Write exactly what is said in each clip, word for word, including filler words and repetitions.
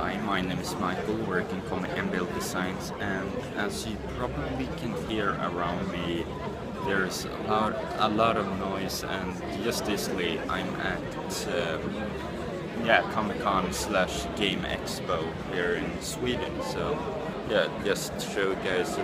Hi, my name is Michael, working for Embuild Designs, and as you probably can hear around me, there's a lot, a lot of noise, and just recently I'm at uh, yeah Comic-Con slash Game Expo here in Sweden. So yeah, just to show you guys.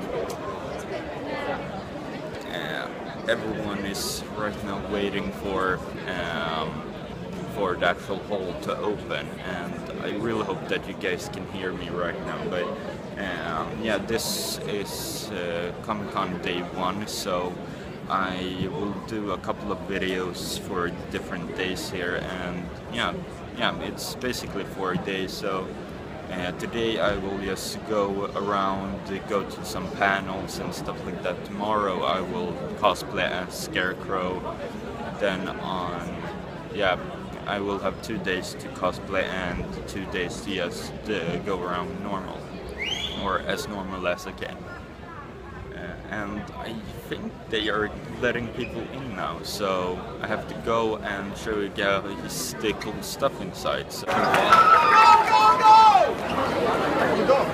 Uh, everyone is right now waiting for. Um, for the actual hall to open, and I really hope that you guys can hear me right now. But um, yeah, this is uh, Comic-Con day one, so I will do a couple of videos for different days here, and yeah, yeah, it's basically four days. So uh, today I will just go around, go to some panels and stuff like that. Tomorrow I will cosplay as Scarecrow. Then on, yeah, I will have two days to cosplay and two days to just uh, go around normal, or as normal as I can. Uh, and I think they are letting people in now, so I have to go and show you guys the cool stuff inside. So. Go, go, go! Go!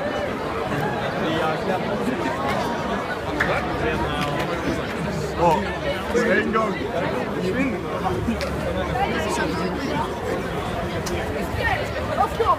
Oh, there you go. Let's go!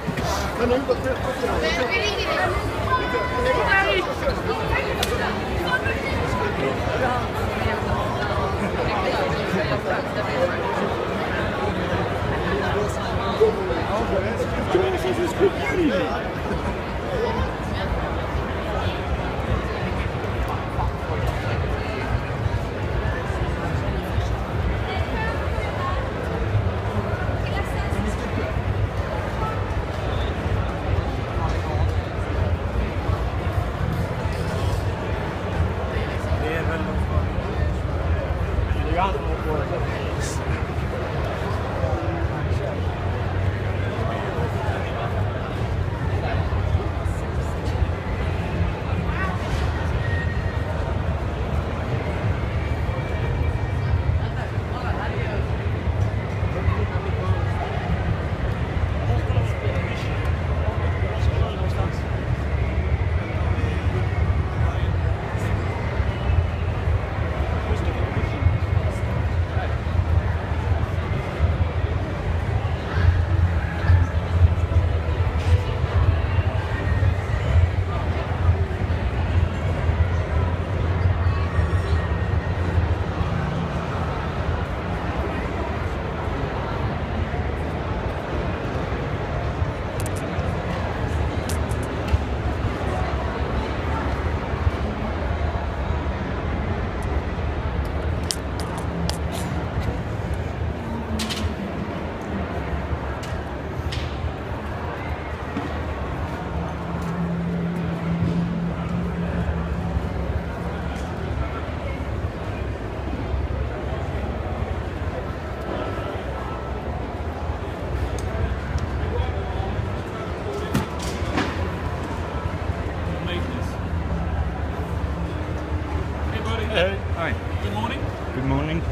Hey. Hi. Good morning. Good morning.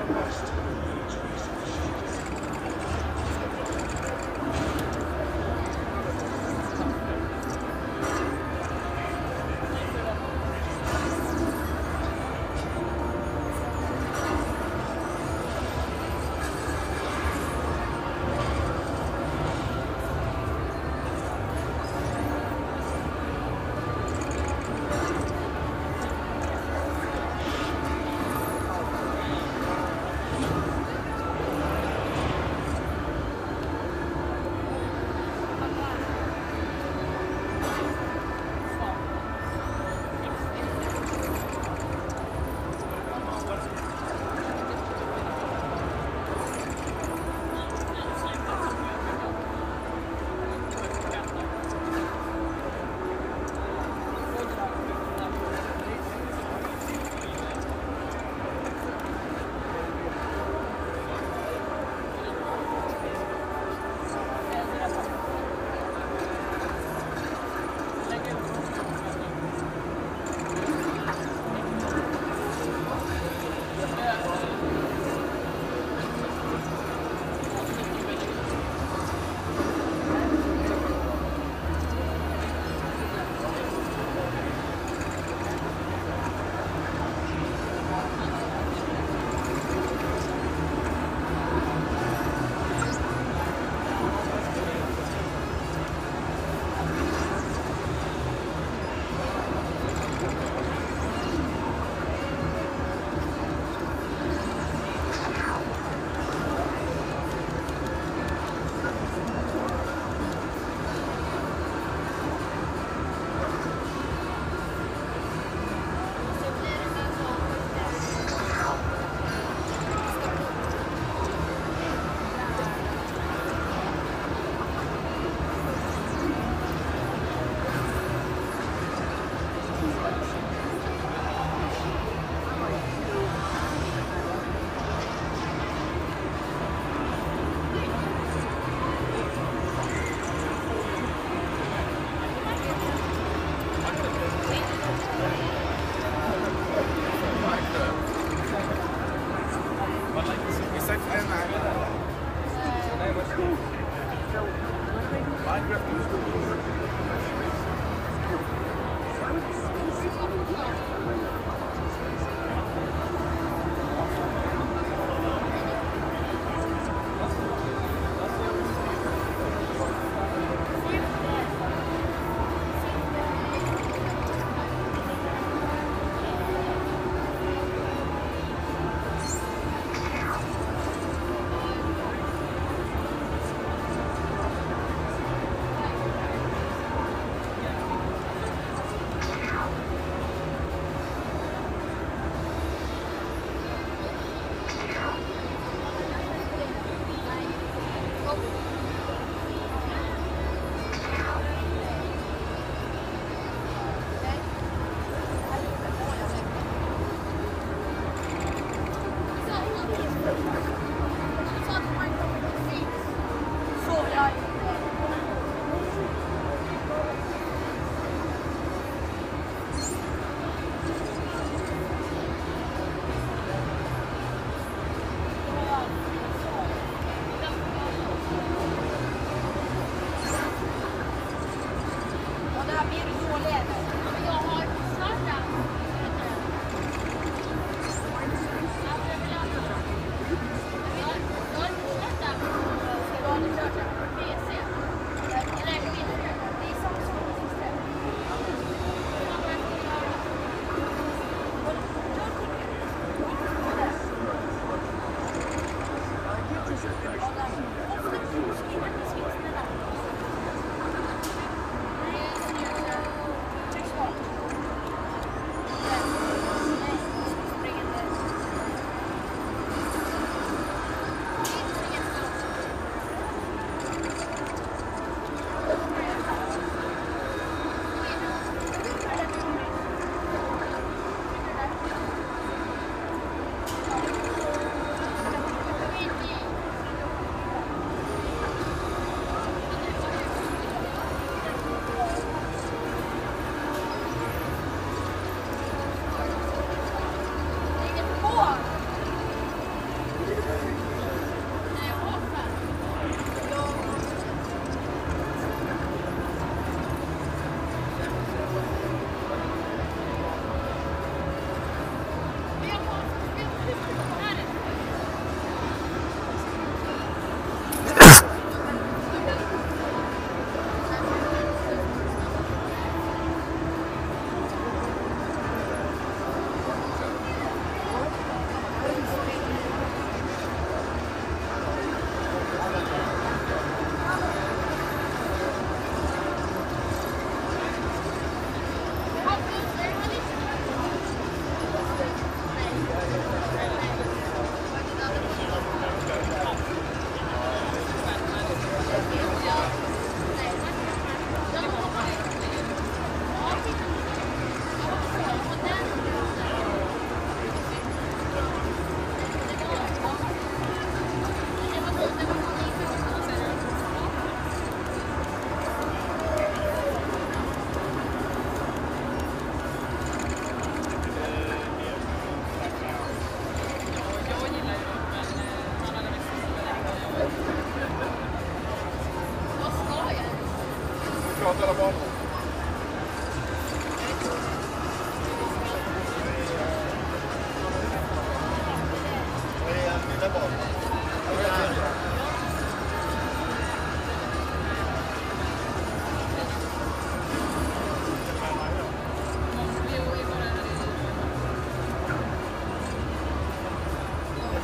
Yes.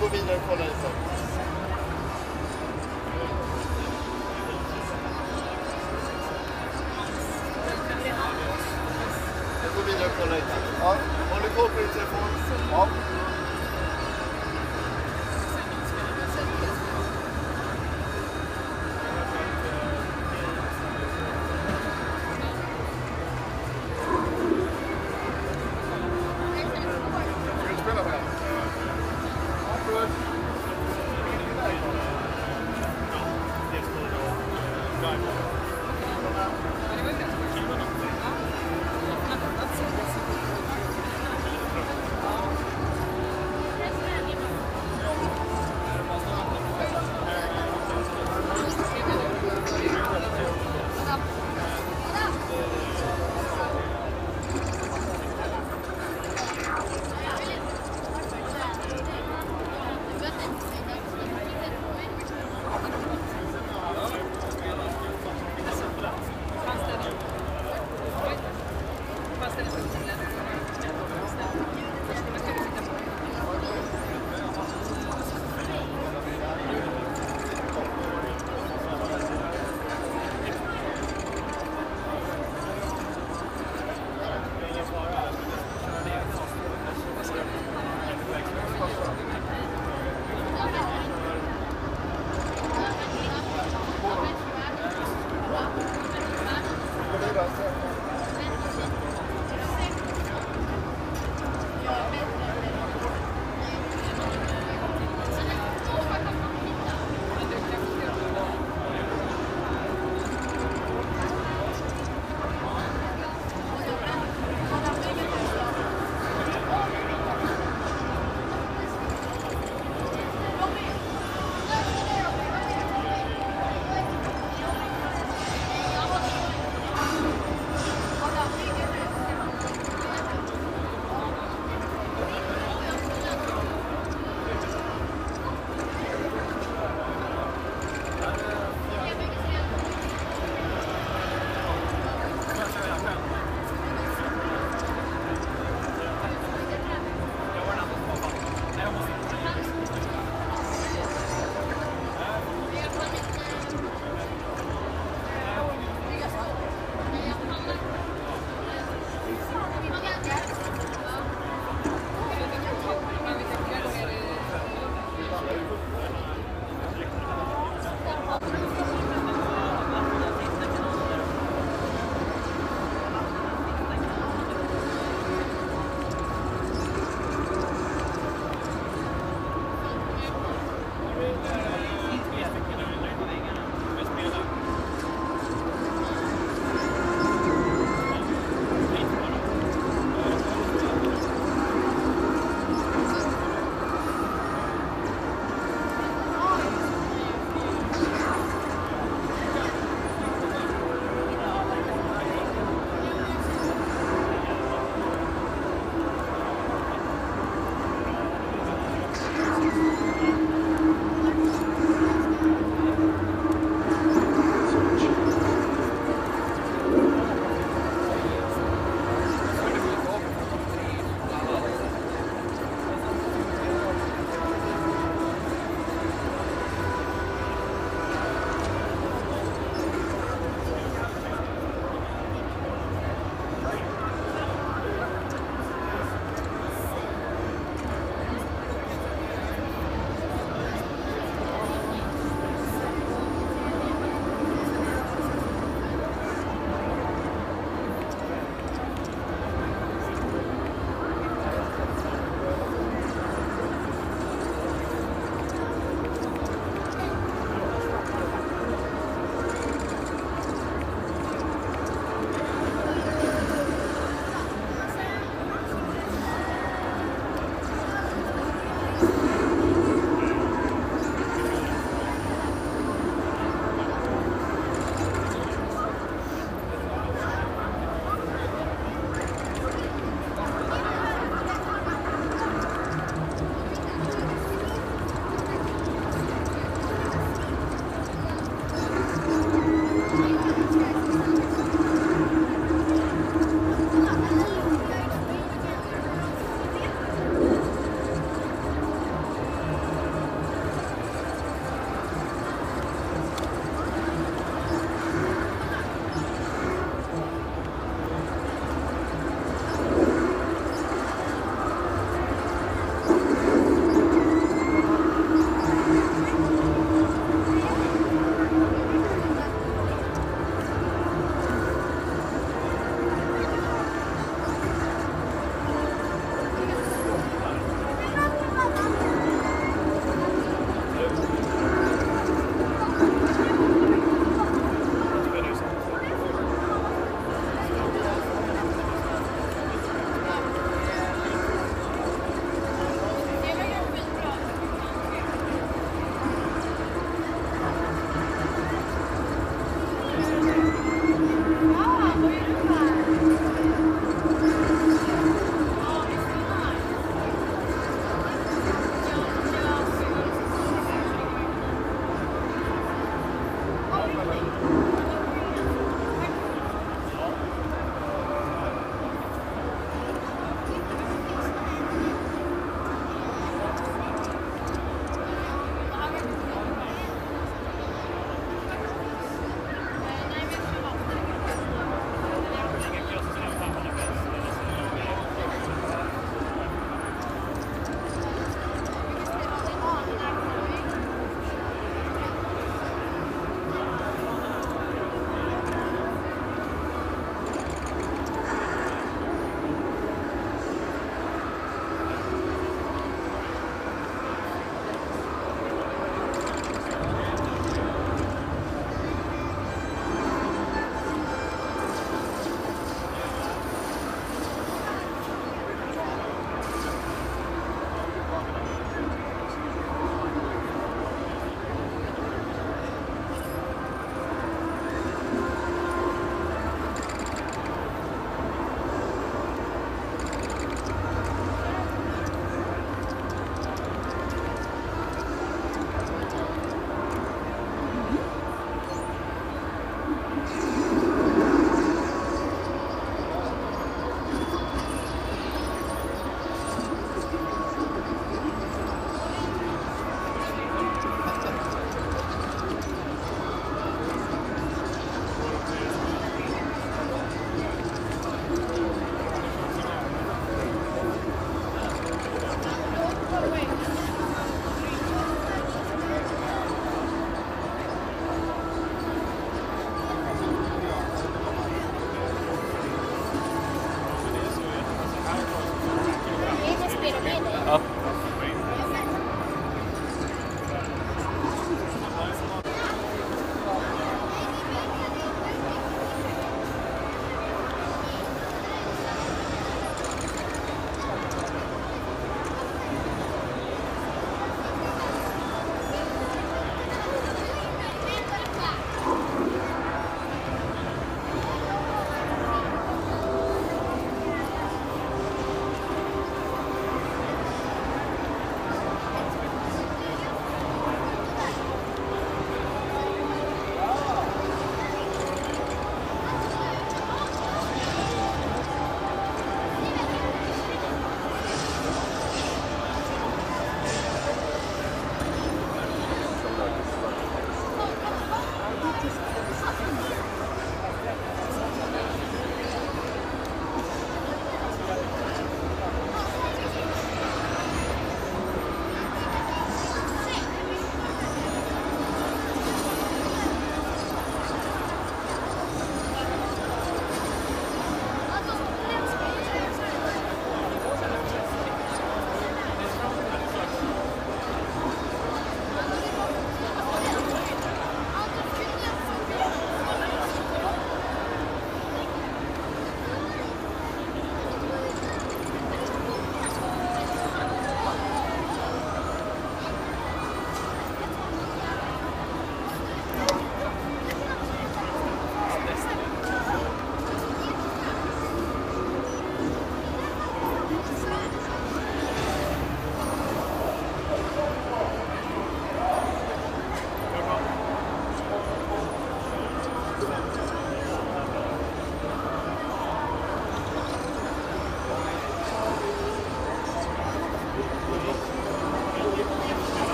gå vidare och kolla lite. Jag går vidare och kolla lite. Ja, håller koll på din telefon. Ja.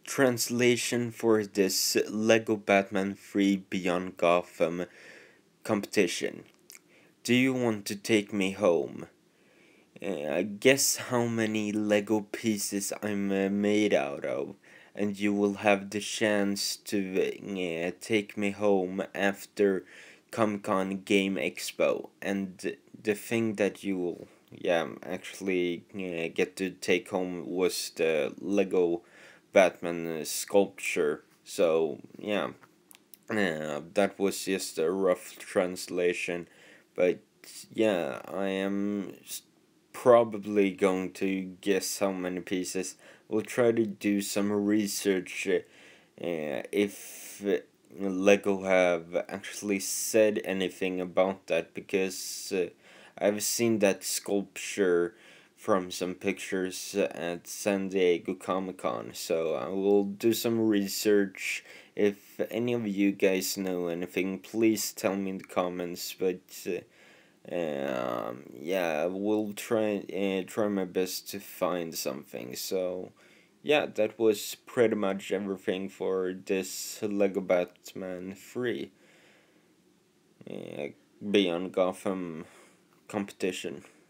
translation for this Lego Batman three Beyond Gotham competition. Do you want to take me home? Uh, guess how many Lego pieces I'm uh, made out of, and you will have the chance to uh, take me home after Comic-Con Game Expo. And the thing that you will, yeah, actually uh, get to take home was the Lego Batman uh, sculpture. So, yeah, uh, that was just a rough translation, but yeah, I am probably going to guess how many pieces. We'll try to do some research uh, if uh, Lego have actually said anything about that, because uh, I've seen that sculpture from some pictures at San Diego Comic Con, so I will do some research. If any of you guys know anything, please tell me in the comments, but uh, um, yeah, we'll try uh, try my best to find something. So, yeah, that was pretty much everything for this Lego Batman three uh, Beyond Gotham competition.